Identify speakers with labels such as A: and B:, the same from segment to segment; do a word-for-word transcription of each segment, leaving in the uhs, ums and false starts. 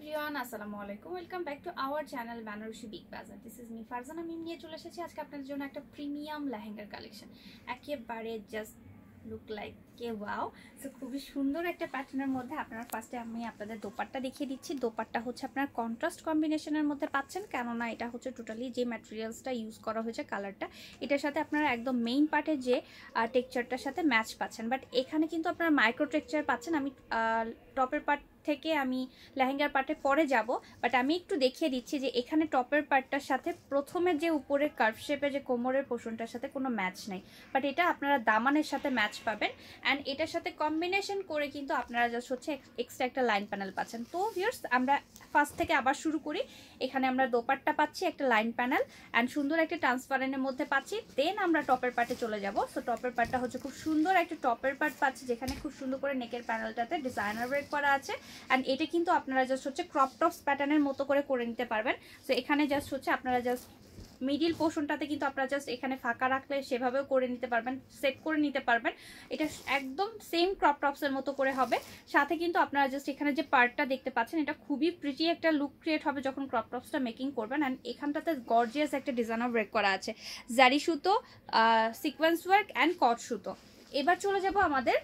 A: Everyone, আসসালামু আলাইকুম। Welcome back to our channel Benarasi big bazaar. This is me Farzana Mim নিয়ে চলে এসেছি আজকে আপনাদের জন্য একটা প্রিমিয়াম লেহেঙ্গার কালেকশন। একেবারে জাস্ট লুক লাইক কে ওয়াও। সো খুবই সুন্দর একটা প্যাটার্নের মধ্যে আপনারা ফার্স্টে আমি আপনাদের দোপাট্টা দেখিয়ে দিচ্ছি। দোপাট্টা হচ্ছে আপনার কন্ট্রাস্ট কম্বিনেশনের মধ্যে পাচ্ছেন, কেননা এটা হচ্ছে টোটালি যে ম্যাটেরিয়ালসটা ইউজ করা হয়েছে কালারটা, এটার সাথে আপনারা একদম মেইন পার্টের যে টেক্সচারটার সাথে ম্যাচ পাচ্ছেন। বাট এখানে কিন্তু আপনারা মাইক্রো টেক্সচার পাচ্ছেন। আমি টপের পার্ট থেকে আমি লেহেঙ্গার পার্টে পরে যাব, বাট আমি একটু দেখিয়ে দিচ্ছি যে এখানে টপের পার্টটার সাথে প্রথমে যে উপরে কার্ভ শেপে যে কোমরের পোর্শনটার সাথে কোনো ম্যাচ নেই, বাট এটা আপনারা দামানের সাথে ম্যাচ পাবেন। অ্যান্ড এটার সাথে কম্বিনেশন করে কিন্তু আপনারা জাস্ট হচ্ছে এক্সট্রা একটা লাইন প্যানেল পাচ্ছেন। তো ভিউয়ার্স, আমরা ফার্স্ট থেকে আবার শুরু করি। এখানে আমরা দোপাট্টা পাচ্ছি, একটা লাইন প্যানেল অ্যান্ড সুন্দর একটা ট্রান্সপারেন্টের মধ্যে পাচ্ছি। দেন আমরা টপের পার্টে চলে যাব। সো টপের পার্টটা হচ্ছে খুব সুন্দর একটা টপের পার্ট পাচ্ছি, যেখানে খুব সুন্দর করে নেকের প্যানেলটাতে ডিজাইনার ওয়ার্ক করা আছে। অ্যান্ড এটা কিন্তু আপনারা জাস্ট হচ্ছে ক্রপ টপস প্যাটার্নের মতো করে করে নিতে পারবেন। সো এখানে জাস্ট হচ্ছে আপনারা জাস্ট মিডিল পোর্শনটাতে কিন্তু আপনারা জাস্ট এখানে ফাঁকা রাখলে সেভাবেও করে নিতে পারবেন, সেট করে নিতে পারবেন। এটা একদম সেম ক্রপ টপসের মতো করে হবে। সাথে কিন্তু আপনারা জাস্ট এখানে যে পার্টটা দেখতে পাচ্ছেন, এটা খুবই প্রিটি একটা লুক ক্রিয়েট হবে যখন ক্রপ টপসটা মেকিং করবেন। অ্যান্ড এখানটাতে গর্জিয়াস একটা ডিজাইনার ওয়ার্ক করা আছে, জারি সুতো, সিকোয়েন্স ওয়ার্ক অ্যান্ড কট সুতো। এবার চলে যাব আমাদের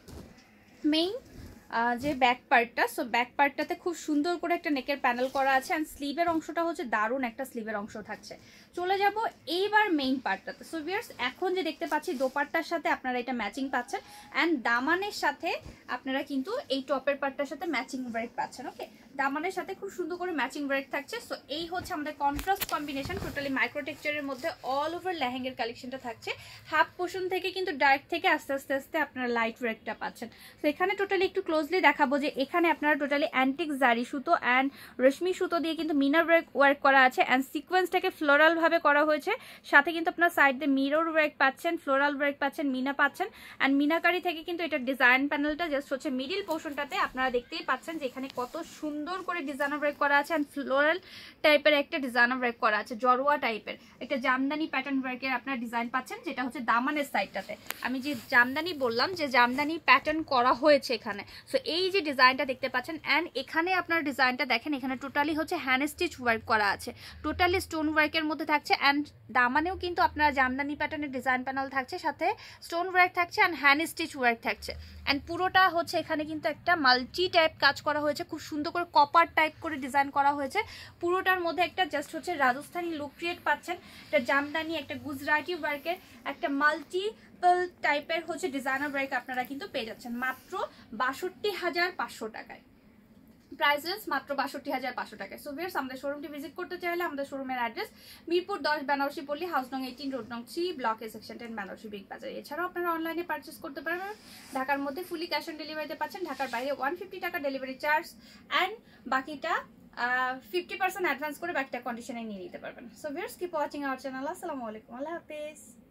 A: মেইন যে ব্যাক পার্টটা। সো ব্যাক পার্টটাতে খুব সুন্দর করে একটা নেকের প্যানেল করা আছে অ্যান্ড স্লিভের অংশটা হচ্ছে দারুণ একটা স্লিভের অংশ থাকছে। চলে যাব এইবার মেইন পার্টটাতে। সো ভিউয়ার্স, এখন যে দেখতে পাচ্ছি দোপাট্টার সাথে আপনারা এটা ম্যাচিং পাচ্ছেন অ্যান্ড দামানের সাথে আপনারা কিন্তু এই টপের পার্টটার সাথে ম্যাচিং ওয়ার্ক পাচ্ছেন। ওকে, দামানের সাথে খুব সুন্দর করে ম্যাচিং ওয়ার্ক থাকছে। সো এই হচ্ছে আমাদের কন্ট্রাস্ট কম্বিনেশন, টোটালি মাইক্রো টেক্সচারের মধ্যে অল ওভার লেহেঙ্গার কালেকশনটা থাকছে। হাফ পোর্শন থেকে কিন্তু ডার্ক থেকে আস্তে আস্তে আস্তে আপনারা লাইট ওয়ার্কটা পাচ্ছেন। তো এখানে টোটালি একটু ক্লোজলি দেখাবো যে এখানে আপনারা টোটালি অ্যান্টিক জারি সুতো অ্যান্ড রেশমি সুতো দিয়ে কিন্তু মিনার ওয়ার্ক ওয়ার্ক করা আছে অ্যান্ড সিকোয়েন্সটাকে ফ্লোরাল ভাবে করা হয়েছে। সাথে কিন্তু আপনার সাইড দিয়ে মিরর ওয়ার্ক পাচ্ছেন, ফ্লোরাল ওয়ার্ক পাচ্ছেন, মিনা পাচ্ছেন। অ্যান্ড মিনাকারি থেকে কিন্তু এটা ডিজাইন প্যানেলটা জাস্ট হচ্ছে মিডিল পোর্শনটাতে আপনারা দেখতেই পাচ্ছেন যে এখানে কত সুন্দর করে ডিজাইনার ওয়ার্ক করা আছে অ্যান্ড ফ্লোরাল টাইপের একটা ডিজাইনার ওয়ার্ক করা আছে, জরোয়া টাইপের একটা জামদানি প্যাটার্ন ওয়ার্কের আপনারা ডিজাইন পাচ্ছেন, যেটা হচ্ছে দামানের সাইডটাতে। আমি যে জামদানি বললাম যে জামদানি প্যাটার্ন করা হয়েছে এখানে। সো এই যে ডিজাইনটা দেখতে পাচ্ছেন অ্যান্ড এখানে আপনার ডিজাইনটা দেখেন, এখানে টোটালি হচ্ছে হ্যান্ড স্টিচ ওয়ার্ক করা আছে, টোটালি স্টোন ওয়ার্কের মধ্যে থাকছে। অ্যান্ড দামানেও কিন্তু আপনারা জামদানি প্যাটার্নের ডিজাইন প্যানেল থাকছে, সাথে স্টোন ওয়ার্ক থাকছে অ্যান্ড হ্যান্ড স্টিচ ওয়ার্ক থাকছে। অ্যান্ড পুরোটা হচ্ছে এখানে কিন্তু একটা মাল্টি টাইপ কাজ করা হয়েছে, খুব সুন্দর করে কপার টাইপ করে ডিজাইন করা হয়েছে। পুরোটার মধ্যে একটা জাস্ট হচ্ছে রাজস্থানী লুক ক্রিয়েট পাচ্ছেন, একটা জামদানি, একটা গুজরাটি ওয়ার্কের একটা মাল্টি টাইপের হচ্ছে ডিজাইনার ওয়ার্ক আপনারা কিন্তু পেয়ে যাচ্ছেন মাত্র বাষট্টি হাজার পাঁচশো টাকায়। প্রাইস রেঞ্জ মাত্র বাষট্টি হাজার পাঁচশো টাকায়। সো ভিউয়ার্স, আমাদের শোরুমটি ভিজিট করতে চাইলে আমাদের শোরুমের অ্যাড্রেস মিরপুর দশ, বেনারসি পল্লী, হাউস নং এইটিন, রোড নং three, block A, section ten, Benarasi big bazaar. এছাড়াও আপনারা অনলাইনে পারচেস করতে পারবেন। ঢাকার মধ্যে ফুলি ক্যাশ অন ডেলিভারিতে পাচ্ছেন, ঢাকার বাইরে ওয়ান ফিফটি টাকা ডেলিভারি চার্জ অ্যান্ড বাকিটা ফিফটি পার্সেন্ট অ্যাডভান্স করে বাকিটা কন্ডিশনে নিয়ে নিতে পারবেন। So viewers, keep watching our channel. আসসালামু আলাইকুম, আল্লাহ হাফেজ।